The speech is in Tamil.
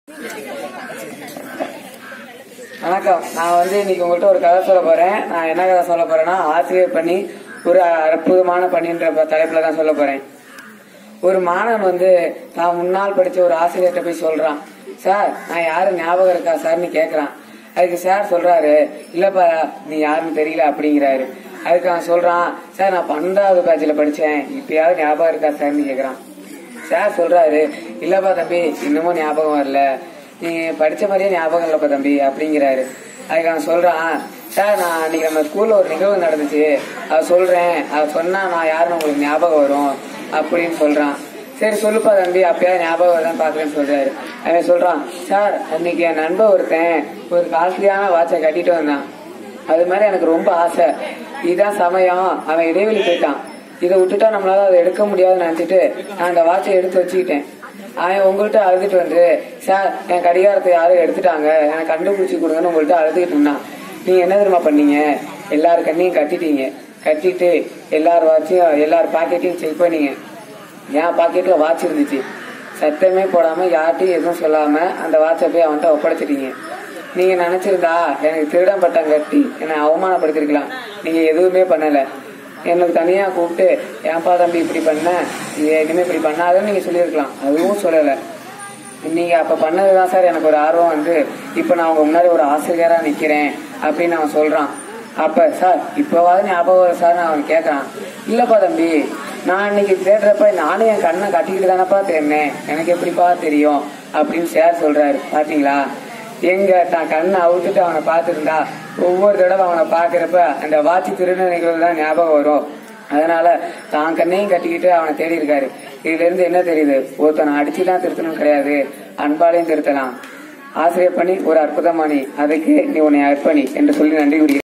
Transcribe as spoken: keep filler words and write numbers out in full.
வணக்கம். நான் வந்து இன்னைக்கு உங்கள்கிட்ட ஒரு கதை சொல்ல போறேன். நான் என்ன கதை சொல்ல போறேன்னா, ஆசிரியர் பணி ஒரு அற்புதமான பணின்ற தலைப்புல தான் சொல்ல போறேன். ஒரு மாணவன் வந்து நான் முன்னால் படிச்ச ஒரு ஆசிரியர்கிட்ட போய் சொல்றான், சார் நான் யாரு ஞாபகம் இருக்கா சார்னு கேக்குறான். அதுக்கு சார் சொல்றாரு, இல்லப்பா நீ யாருன்னு தெரியல அப்படிங்கிறாரு. அதுக்கு அவன் சொல்றான், சார் நான் பன்னெண்டாவது பேட்ச்ல படிச்சேன், இப்பயாவது ஞாபகம் இருக்கா சார்னு கேக்குறான். சார் சொல்றாரு, இல்லப்பா தம்பி இன்னமும் ஞாபகம் வரல, நீ படிச்ச மாதிரியே ஞாபகம் இல்லப்பா தம்பி அப்படிங்கிறாரு. அதுக்கு அவன் சொல்றான், சார் நான் அன்னைக்கு நம்ம ஸ்கூல்ல ஒரு நிகழ்வு நடந்துச்சு, அதை சொல்றேன், அதை சொன்னா நான் யாருன்னு உங்களுக்கு ஞாபகம் வரும் அப்படின்னு சொல்றான். சரி சொல்லுப்பா தம்பி அப்பயாவது ஞாபகம் வருதான்னு பாக்குறேன்னு சொல்றாரு. அவன் சொல்றான், சார் அன்னைக்கு என் நண்பன் ஒருத்தன் ஒரு காஸ்ட்லியான வாட்சை கட்டிட்டு வந்தான், அது மாதிரி எனக்கு ரொம்ப ஆசை. இதுதான் சமயம், அவன் இடைவெளி போயிட்டான், இதை விட்டுட்டா நம்மளால அதை எடுக்க முடியாதுன்னு நினைச்சிட்டு நான் அந்த வாட்சை எடுத்து வச்சுக்கிட்டேன். அவன் உங்கள்கிட்ட அழுதுட்டு வந்து, சார் என் கடிகாரத்தை யாரும் எடுத்துட்டாங்க, எனக்கு கண்டுபிடிச்சி கொடுங்கன்னு உங்கள்கிட்ட அழுதுகிட்டு இருந்தான். நீங்க என்ன தெரியுமா பண்ணீங்க, எல்லாரு கண்ணையும் கட்டிட்டீங்க, கட்டிட்டு எல்லார் வாட்சையும் எல்லார் பாக்கெட்டையும் செக் பண்ணீங்க. என் பாக்கெட்ல வாட்ச் இருந்துச்சு, சத்தமே போடாம யார்ட்டையும் எதுவும் சொல்லாம அந்த வாட்சை போய் அவன்கிட்ட ஒப்படைச்சிட்டீங்க. நீங்க நினைச்சிருந்தா எனக்கு திருடம் பட்டம் கட்டி என்னை அவமானப்படுத்திருக்கலாம். நீங்க எதுவுமே பண்ணல, எனக்கு தனியா கூப்பிட்டு ஏன்பா தம்பி இப்படி பண்ண, இனிமே இப்படி பண்ணாதுன்னு நீங்க சொல்லியிருக்கலாம், அதுவும் சொல்லல. நீங்க அப்ப பண்ணதுதான் சார் எனக்கு ஒரு ஆர்வம் வந்து இப்ப நான் உங்க முன்னாடி ஒரு ஆசிரியரா நிக்கிறேன் அப்படின்னு அவன் சொல்றான். அப்ப சார் இப்பவாது ஞாபகம் சார் அவன் கேட்கறான். இல்லப்பா தம்பி நான் இன்னைக்கு தேடுறப்ப நானும் என் கண்ணை கட்டிக்கிட்டு தானப்பா தேடினேன், எனக்கு எப்படிப்பா தெரியும் அப்படின்னு சார் சொல்றாரு. பாத்தீங்களா, எங்க தான் கண்ணை அவுத்துட்டு அவனை பார்த்துருந்தா ஒவ்வொரு தடவை அவனை பாக்குறப்ப அந்த வாட்சி திருந நிகழ்வு தான் ஞாபகம் வரும். அதனால தான் கண்ணையும் கட்டிக்கிட்டு அவனை தேடி இருக்காரு. இதுல இருந்து என்ன தெரியுது, ஒருத்தனை அடிச்சுதான் திருத்தணும் கிடையாது, அன்பாலையும் திருத்தலாம். ஆசிரியர் பணி ஒரு அற்புதமானி, அதுக்கு நீ உன்னை அர்ப்பணி என்று சொல்லி நன்றி கூறுகிறேன்.